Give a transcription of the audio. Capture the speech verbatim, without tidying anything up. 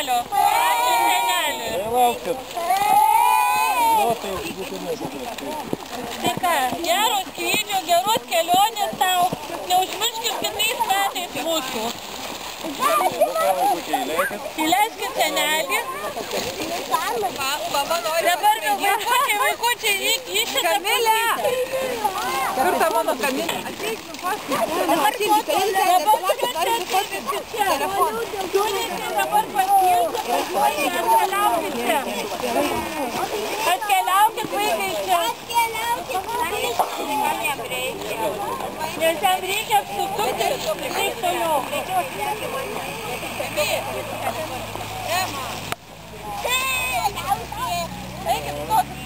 kelio. Ačiū seneliui. Tai laukit. Notais būtinai paprastai. Tai ką, geros skrydžių, geros kelionės tau. Neužmirškit kitais metais mūsų. Įleiskit senelį. Dabar vaikučiai, vaikučiai, išėta Kamilė! Kur ta mano Kamilė? Ateik, paskui. Dabar keliai, dabar paskui telefoną. Dabar paskirti, atkeliaukit čia. Atkeliaukit vaikai čia. Nes jam reikia apsukti ir taip toliau. Ema! Eikit, stokit.